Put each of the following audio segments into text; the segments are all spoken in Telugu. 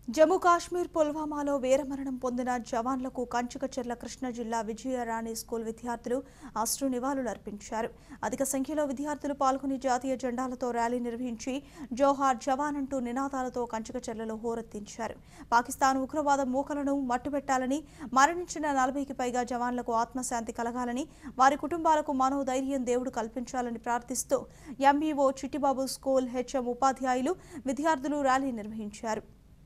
జమ్మూ కాశ్మీర్ పుల్వామాలో వీరమరణం పొందిన జవాన్లకు కంచుకచెర్ల కృష్ణా జిల్లా విజయరాణి స్కూల్ విద్యార్థులు అశ్రు నివాళులు అర్పించారు. అధిక సంఖ్యలో విద్యార్థులు పాల్గొని జాతీయ జెండాలతో ర్యాలీ నిర్వహించి జోహార్ జవాన్ అంటూ నినాదాలతో కంచుకచెర్లలో హోరెత్తించారు. పాకిస్తాన్ ఉగ్రవాద మూకలను మట్టుబెట్టాలని, మరణించిన 40కి పైగా జవాన్లకు ఆత్మశాంతి కలగాలని, వారి కుటుంబాలకు మనోధైర్యం దేవుడు కల్పించాలని ప్రార్థిస్తూ ఎంఈఓ చిట్టిబాబు స్కూల్ హెచ్ఎం ఉపాధ్యాయులు విద్యార్థులు ర్యాలీ నిర్వహించారు.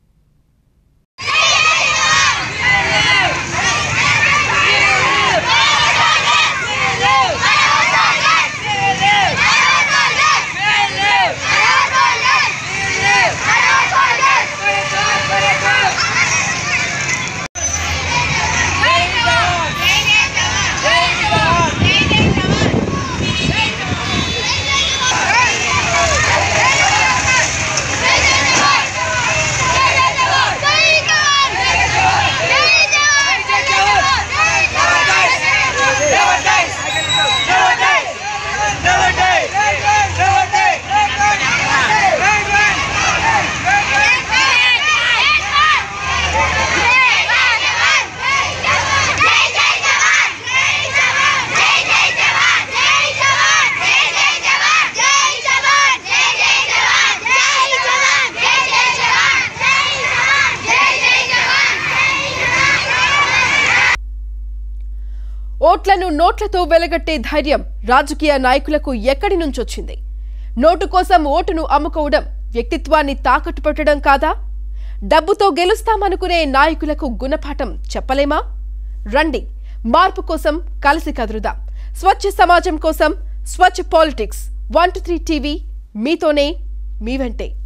ఓట్లను నోట్లతో వెలగట్టే ధైర్యం రాజకీయ నాయకులకు ఎక్కడి నుంచొచ్చింది? నోటు కోసం ఓటును అమ్ముకోవడం వ్యక్తిత్వాన్ని తాకట్టు పెట్టడం కాదా? డబ్బుతో గెలుస్తామనుకునే నాయకులకు గుణపాఠం చెప్పలేమా? రండి, మార్పు కోసం కలిసి కదురుదాం. స్వచ్ఛ సమాజం కోసం స్వచ్ఛ పాలిటిక్స్ 123 టీవీ మీతోనే, మీ వెంటే.